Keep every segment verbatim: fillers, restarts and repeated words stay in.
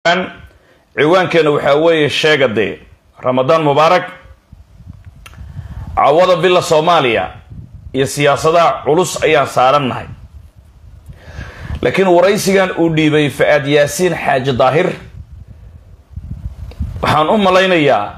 ciwaankeena waxaa weeye sheegade Ramadan Mubarak cawada bila Soomaaliya iyo siyaasada culus ayaan saarannahay laakiin waraysigan uu dhiibay Faad Yaasiin Xaaji Daahir waxaan u malaynayaa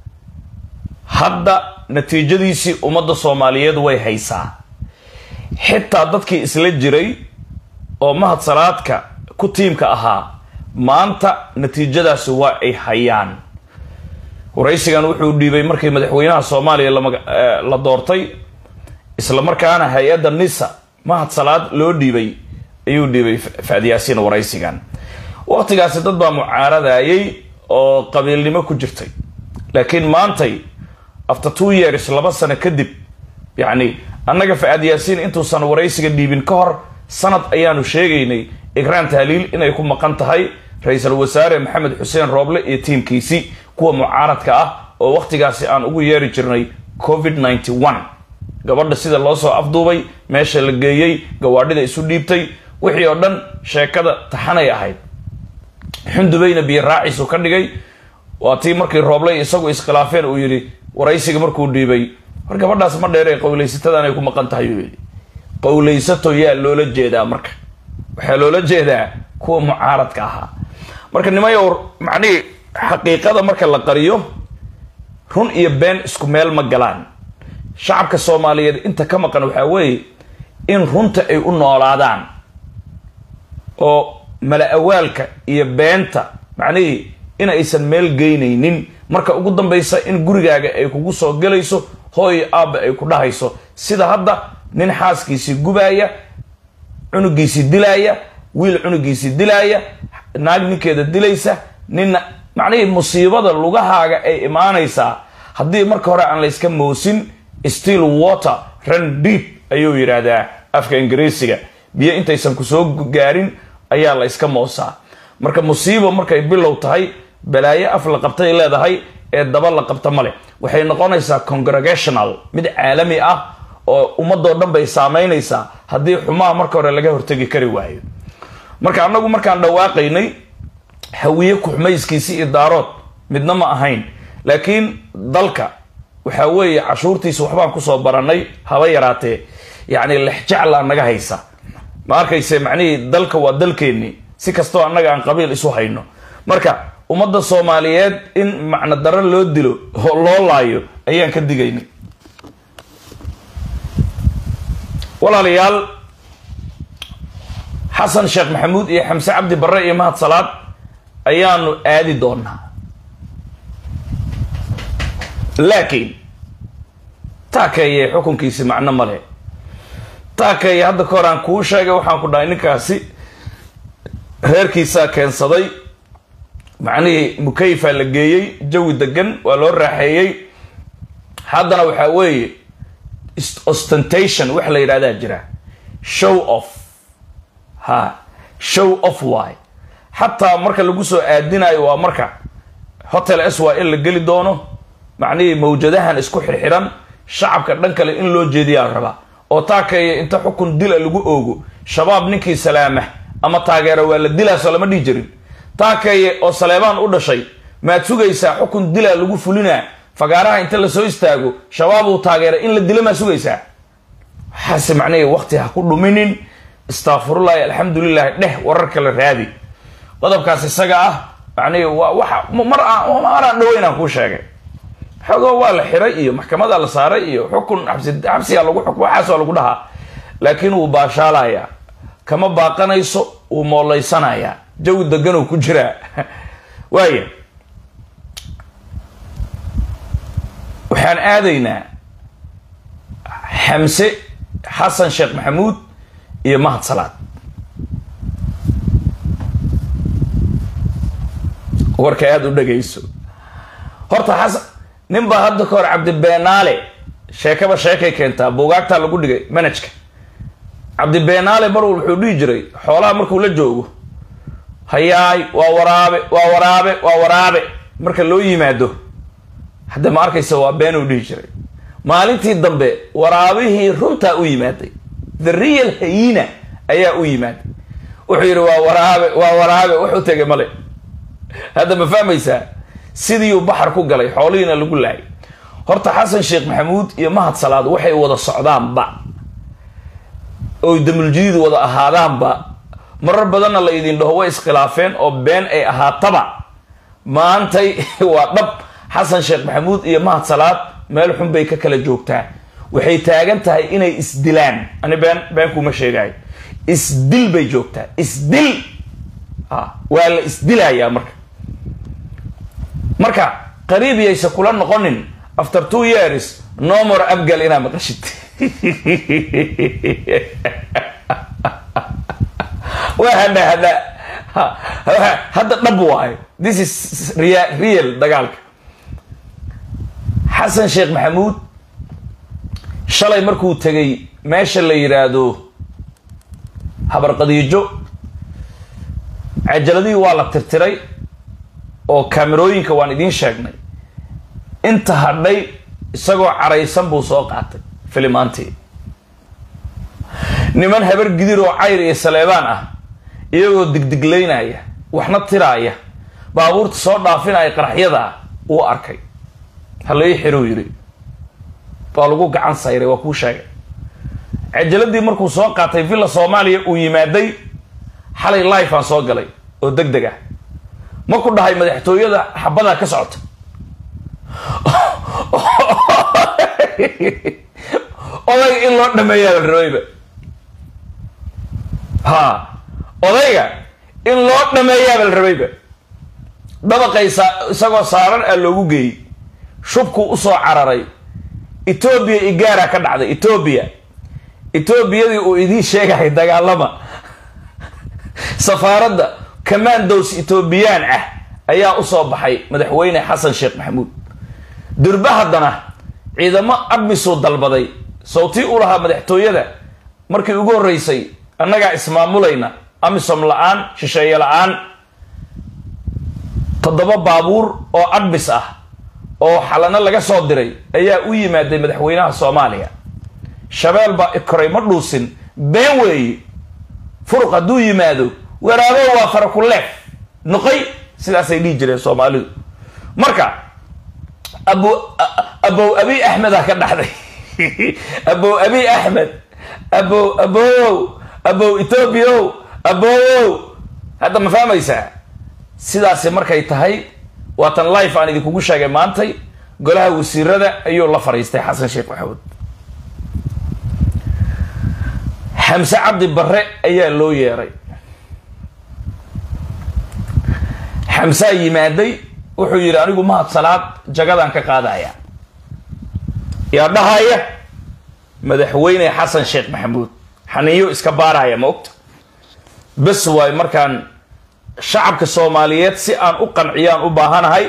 hadda natiijadiisi ummadda Soomaaliyeed way haysaa xitaa dadkii isla jiray oo mahad salaadka ku tiimka ahaa maanta natiijadaas waa ay hayaan waraysigan wuxuu dhiibay markii madaxweynaha Soomaaliya la doortay isla markaana hay'adda nisa mahad salaad loo dhiibay ayuu dhiibay Faad Yaasiin waraysigan waqtigaas dad baa mucaaradayay oo qabiilnimo ku jirtay laakiin maantay after two years laba sano kadib yani annaga Faad Yaasiin intuu san waraysiga dhiibin ka hor sanad ayaanu sheegaynay ikraan tahliil inay ku maqan tahay ra'iisul wasaare Maxamed Xuseen Rooble iyo tiimkiisi kuwa mucaaradka ah oo waqtigaasi aan ugu yeeri jirnay covid ninety-one gabadha sida loo soo afduubay meesha la geeyay gawaadhida isu dhiibtay wixii oo dhan sheekada taxanay ahayd xundubayna biyo raacisu ka dhigay waa tii markii Rooble isagu iskhilaafeen uu yiri waraysiga markuu dhiibay war gabadhaas ma dheeray qowleysatadan ay ku maqan tahay uu yiri qowleysato yaa loola jeedaa marka waxa loola jeedaa kuwa mucaaradka ahaa marka nimayo macni xaqiiqada marka la qariyo run iyo been isku meel ma galaan shacabka Soomaaliyeed inta ka maqan waxa weey in runta ay u noolaadaan oo mala awaalka iyo beenta macni in aysan meel geynaynin marka ugu dambaysa in gurigaaga ay kugu soo galayso hooy aab ay ku dhahayso sida hadda nin xaaskiisi gubaya cunugiisi dilaya wiil cunugiisi dilaya naag ninkeeda dilaysa nin macni musiibada lugahaaga ay imaanaysa hadii marka hore aan la iska moosin still water run deep ayuu yiraahdaa afka Ingiriisiga biyo intaysan ku soo gaarin ayaa la iska moosaa marka musiibo markay bilow tahay balaayo af la qabtay leedahay ee daba la qabta male waxay noqonaysaa congregational mid caalami ah oo ummadoo dhan bay saameynaysaa hadii xumaa marka hore laga hortagi kari waayo marka anagu markaan dhawaaqaynay hawiye ku xumayskiisi idaarood midna ma ahayn laakiin dalka waxa weeye cashuurtiisa waxbaan ku soo baranay haba yaraatee yaani lixjacla naga haysa ma arkayse macni dalka waa dalkeeni si kasto anaga aan qabiil isu hayno marka ummadda Soomaaliyeed in macna daro loo dilo oo loo laayo ayaan ka digaynay walaalayaal Xasan Sheekh Maxamuud iyo Xamse Cabdi Barre iyo Mahad Salaad ayaanu aadi doonaa laakiin taakay xukunkiisa macna male taakay hadda kooraan ku sheegay waxaan ku dhahay ninkaasi reerkiisa keensaday macni mukayfa la geeyay jawi degan waa loo raaxeeyay haddana waxa weeye ostentation wax la yiraahdaa jira show off ha show off why hatta marka lagu soo aadinayo waa marka hotel S Y L la gali doono macni mawjadahan isku xirxiran shacabka dhan kale in loo jeediyaa raba oo taakay inta xukun dil lagu oogo shabaab ninkii salaama ama taageero waa la dilaa soo lama dhijirin taakay oo Saleebaan u dhashay ma sugaysaa xukun dil lagu fulinaa fagaaraha inta la soo istaago shabaab uu taageero in la dilo ma sugaysaa xasi macnay waqti ha ku dhuminin astaghfirullah alhamdulillah dheh wararka la raadi qodobkaas isaga ah macnay waxa mar aan aan dhawayna ku sheegay xogo waa la xiray iyo maxkamadda la saaray iyo xukun xabsi xabsi lagu xukumo xaso lagu dhaha laakiin uu baashaalaya kama baaqanayso uu mooleysanaya jawi degan oo ku jira waaye waxaan aadaynaa Xamse Xasan Sheekh Maxamuud iyo Mahad Salaad warka aad u dhageyso horta Xasan ninba hadda koor Cabdi Beenaale sheekaba sheekay keenta buugaagta lagu dhigay manajka Cabdi Beenaale mar wuxuu dhigi jiray xoolaha markuu la joogo hayaay waa waraabe waa waraabe waa waraabe marka loo yimaado hadda ma arkaysa waa been uu dhigi jiray maalintii dambe waraabihii runta u yimaaday the real hyena ayaa u yimaaday wuxuu yiri waa waraabe waa waraabe wuxuu tagay male هذا ما فهميسا سيدي وبحر كو غلاي خولينا لغو لاي horta xasan sheekh maxamuud iyo mahad salaad waxay wada socdaan ba oo damuljiid wada ahaadaan ba marar badan la idin dhaho way iskhilaafeen oo been ay ahaataba maantay waa dhab xasan sheekh maxamuud iyo mahad salaad meel xun bay ka kala joogtaa waxay taagan tahay inay isdilaan ani been been kuma sheegay isdil bay joogtaa isdil ah waa la isdilayaa marka marka qariib yaysa kula noqonin after two years no more abgal ina maqashid وهذا هذا هذا نبوه this is real real دجالك حسن شيخ محمود شلي مركو تجي ماشي اللي يرادو حبر قديجو عجلدي والله ترتري او كاميروين كوان idin sheegnay inta hadhay isagoo caraysan buu soo qaatay filimaantii niman habar gidir oo cayr iyo saleebaan ah iyagoo digdigleynaya waxna tiraaya baabuurta soo dhaafinaya qaraxyada uu arkay halay xiro yiri baa lagu gacan sayray waa ku sheegay ajaladii markuu soo qaatay villa Soomaaliya uu yimaaday xalay live aan soo galay oo degdeg ah ma ku dhahay madaxtooyada xabada ka socota oday in loo dhameeyaa rooyba ha odayga in loo dhameeyaa rooyba dabaqaysa isagoo saaran ah loogu geeyay shubku u soo cararay Ethiopia igaara ka dhacday Ethiopia Ethiopia oo idin sheegay dagaalama safaarada commandos Ethiopian ah ayaa u soo baxay madaxweyne Xasan Sheekh Maxamuud durbahadana ciidamo abmiso dalbaday sawti u laha madaxtooyada markii ugu horeysay annaga ismaamulayna amisom la'aan shisheeye la'aan toddoba baabuur oo adbis ah oo xalana laga soo diray ayaa u yimaaday madaxweynaha Soomaaliya shabeel ba ikray ma dhuusin been weey furuq haduu yimaado waraabo waa farakuleef noqay sidaas ay dhigi jireen Soomaalidu marka أبو أبو أبي أحمد هكذا أبو أبي أحمد أبو أبو أبو إثيوبيا أبو هذا ما فهم يسا سيدا سمر كي تهي واتن لايف أنا دي كوجا جمانتي قالها وسير هذا أيو الله فريستي حسن شيخ محمود حمزة عبد البراء أيه لو يري حمزة يمادي wuxuu yiri anigu mahad salaad jagadan ka qaadaya yaa dhahaya madaxweyne Xasan Sheekh Maxamuud xaniyo iska baaraya ma ogta bas way markaan shacabka Soomaaliyeed si aan u qanciyaan u baahanahay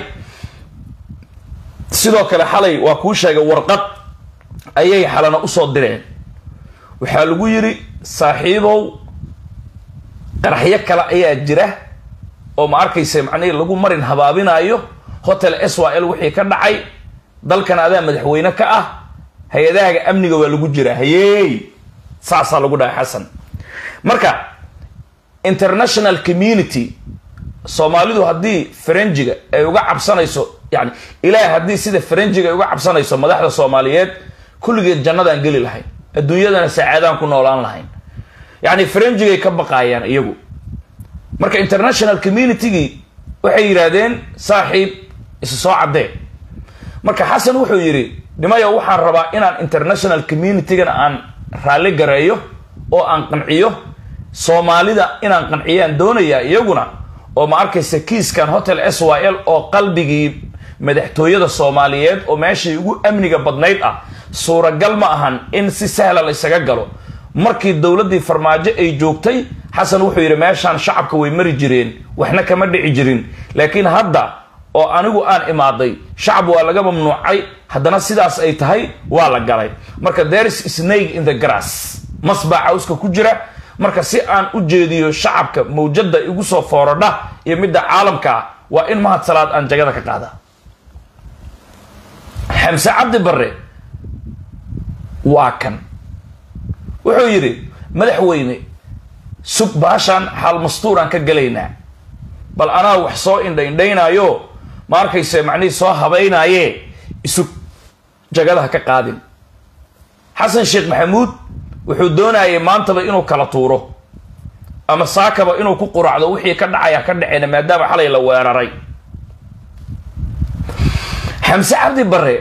sidoo kale xalay waa ku sheegay warqad ayay xalana u soo direen waxa lagu yiri saaxiibow qaraxyo kale ayaa jira oo ma arkaysa macnaa lagu marin habaabinayo hotel S Y L wixii ka dhacay dalkan adaa madaxweyne ka ah hay'adaha amniga waa lagu jira hayay saasa lagu dhaay Xasan marka international community Soomaalidu hadii Faranjiga ay uga cabsanayso yani ilaahay hadii sida Faranjiga ay uga cabsanayso madaxda Soomaaliyeed kulligeed jannadaan gali lahayn adduunyadana saacadaan ku noolaan lahayn yani Faranjiga ka baqayaan iyagu marka international community waxay yiraahdeen saaxiib isu soo cadee marka Xasan wuxuu yiri nimayo waxaan rabaa inaan international community-gana aan raali gareeyo oo aan qanciyo Soomaalida inaan qanciyaan doonaya iyaguna oo ma arkaysa kiiskan hotel S Y L oo qalbigii madaxtooyada Soomaaliyeed oo meeshii ugu amniga badnayd ah suuragal ma ahan in si sahal ah isaga galo markii dawladii farmaajo ay joogtay Xasan wuxuu yiri meeshan shacabka way mari jireen waxna kama dhici jirin laakiin hadda oo anigu aan imaaday shacab waa laga mamnuucay haddana sidaas ay tahay waa la galay marka there is a snake in the grass masbaca uska ku jira marka si aan u jeediyo shacabka mawjada igu soo fooradha iyo midda caalamka waa in mahad salaad aan jagada ka qaada Xamse Cabdi Barre waa kan wuxuu yiri madaxweyne sug baashan hal mastuuran ka galeynaa bal anaa wax soo indhaindhaynaayo ma arkayse macnihii soo habaynaaye isug jagadaha ka qaadin. xasan sheekh maxamuud wuxuu doonayay maantaba inuu kala tuuro ama saakaba inuu ku quracdo wixii ka dhacaya ka dhacayna maadaama xalay la weeraray. xamse cabdi barre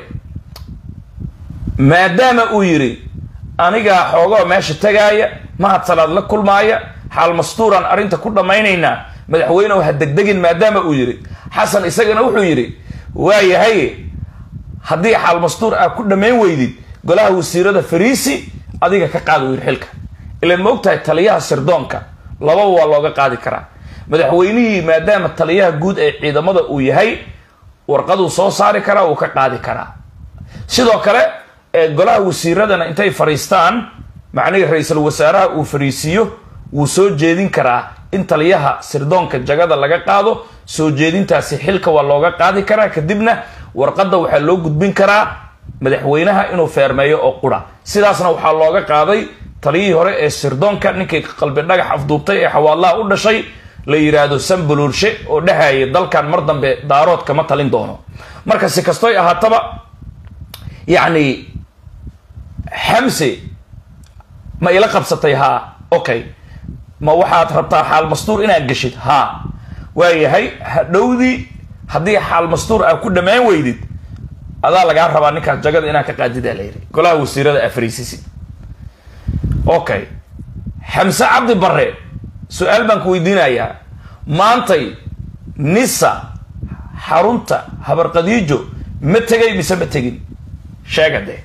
maadaama uu yiri anigaa xoogoo meesha tagaaya mahad salaad la kulmaaya xaal mastuuraan arrinta ku dhammaynaynaa madaxweynehu ha degdegin maadaama uu yiri xasan isagana wuxuu yidhi waayahay haddii xaal mastuur aa ku dhammayn weydid golaha wasiirada fariisi adiga ka qaad uu yidhi xilka. ilaan ma ogtahay taliyaha sirdoonka lababa waa looga qaadi karaa. madaxweynihii maadaama taliyaha guud ee ciidamada uu yahay warqaduu soo saari karaa uu ka qaadi karaa. sidoo kale ee golaha wasiiradana intay fariistaan macnihii ra-iisul wasaaraha uu fariisiiyo wuu soo jeedin karaa in taliyaha sirdoonka jagada laga qaado. soo jeedintaasi xilka waa looga qaadi karaa, kadibna warqadda waxaa loo gudbin karaa madaxweynaha inuu feermeeyo oo qura. sidaasna waxaa looga qaaday taliyihii hore ee sirdoonka ninkii qalbi dhagax afduubtay ee xawaalaha u dhashay la yiraahdo sambuluurshe oo dhahaya dalkan mar dambe daarood kama talin doono. marka si kastoy ahaataba yacni xamse ma ila qabsatay haa okay ma waxaad rabtaa xaal mastuur inaad geshid haa waayahay hadhowdii haddii xaal mastuur aad ku dhammaan weydid adaa lagaa rabaa ninkaas jagada inaad ka qaadidaa la yidhi golaha wasiirada afriisisi. okay xamse cabdi barre su-aal baan ku weydiinayaa maantay nisa xarunta habarqadiijo ma tegay mise ma tegin sheega dee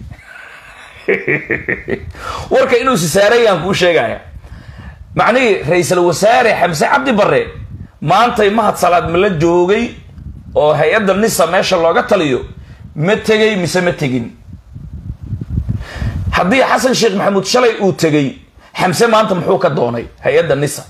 warka inuu si saarayaan kuu sheegaya. macnihii ra-iisul wasaare xamse cabdi barre maantay mahad salaad ma la joogay oo hay-adda nisa meesha looga taliyo ma tegay mise ma tegin. haddii xasan sheekh maxamuud shalay uu tegay xamse maanta muxuu ka doonay hay-adda nisa?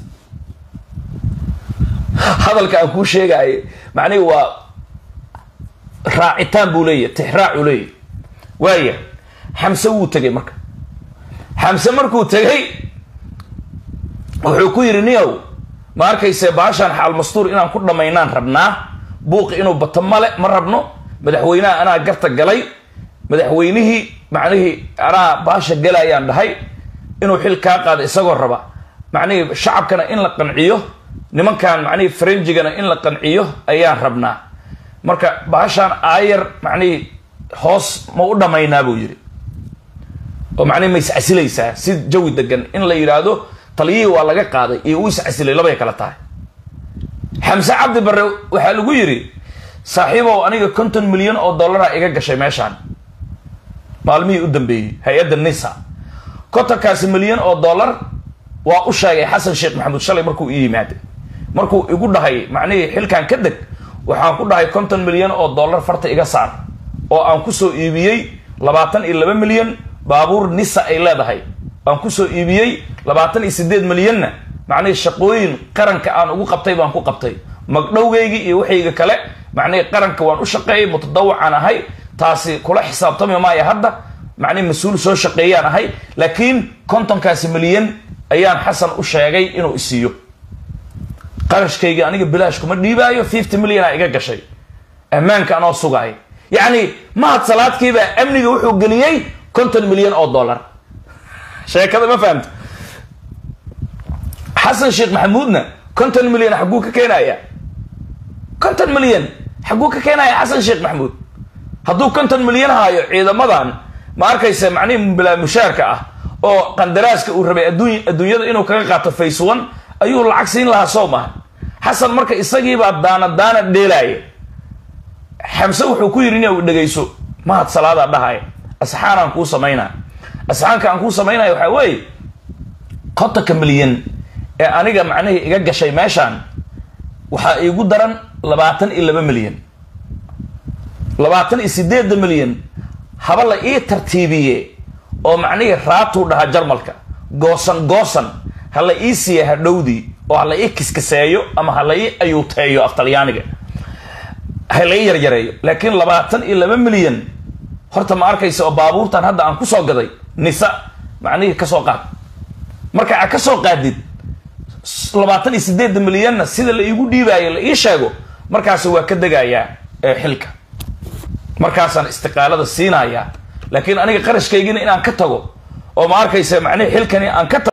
hadalka aan kuu sheegaaye macnihii waa raacitaan buu leeyahy tixraacuu leeyahy. waaya xamse wuu tegay marka xamse markuu tegay wuxuu ku yidhi niyow ma arkayse baashaan xaal mastuur inaan ku dhammaynaan rabnaa buuqi inuu bato male ma rabno madaxweynaha anaa garta galay madaxweynihii macnihii anaa baasha galayaan dhahay inuu xil kaa qaado isagoo raba macnihii shacabkana in la qanciyo nimankan macnihii farenjigana in la qanciyo ayaan rabnaa. marka baashaan aayar macnihii hoos ma u dhammaynaa buu yidhi oo macnihi ma iscasilaysaa si jawi degan in la yidhaahdo taliyihii waa laga qaaday iyo uu iscasilay labay kala tahay. xamse cabdi barre waxaa lagu yidhi saaxiibow aniga konton milyan oo dollara iga gashay meeshaan maalmihii u dambeeyey hay-adda nisa. kontonkaasi milyan oo dollar waa u sheegay xasan sheekh maxamuud shalay markuu ii yimaaday markuu igu dhahay macnihii xilkan ka deg waxaan ku dhahay konton milyan oo dollar farta iga saar oo aan kusoo iibiyey labaatan iyo laba milyan baabuur nisa ay leedahay aan kusoo iibiyey labaatan iyo sideed milyanna macnihii shaqooyin qaranka aan ugu qabtay baan ku qabtay magdhowgaygii iyo waxayga kale macnihii qaranka waan u shaqeeyay mutadawacaan ahay taasi kula xisaabtami maayo hadda macnihi mas-uul soo shaqeeyaan ahay laakiin kontonkaasi milyan ayaan xasan u sheegay inuu isiiyo qarashkayga aniga bilaash kuma dhiibaayo fifty milyan aa iga gashay ammaanka anoo sugaay. yacni mahad salaadkiibaa amniga wuxuu geliyey konton milyan oo dollar. sheekada ma fahamta? xasan sheekh maxamuudna konton milyan xagguu ka keenaya? konton milyan xagguu ka keenaya xasan sheekh maxamuud? hadduu konton milyan haayo ciidamadan ma arkaysa macnihi bilaa mushaarka ah oo qandaraaska uu rabay adduun adduunyada inuu kaga qaato face one ayuu lacag siin lahaa soo maha. xasan marka isagiibaa daana daana dheelaaya. xamse wuxuu ku yidhi ina u dhegayso mahad salaadaa dhahaya asxaan aan kuu samaynaa. asxaanka aan kuu samaynaya waxaa weeye kontonka milyan ee aniga macnihii iga gashay meeshaan waxaa iigu daran labaatan iyo laba milyan labaatan iyo sideedda milyan haba la ii tartiibiye oo macnihii raatuu dhahaa jarmalka goosan goosan ha la ii siiya hadhowdii oo ha la ii kiskiseeyo ama ha la ii ayuuteeyo af talyaaniga ha la ii yaryareeyo. laakiin labaatan iyo laba milyan horta ma arkaysa oo baabuurtan hadda aan kusoo gaday nisa macnihii kasoo qaad. marka aad kasoo qaadid labaatan iyo sideed milyanna sida la iigu dhiibaayo la ii sheego markaas waa ka degayaa xilka markaasaan istiqaalada siinaya laakiin aniga qarashkaygina inaan ka tago oo ma arkaysa macnaheedu xilkani aan ka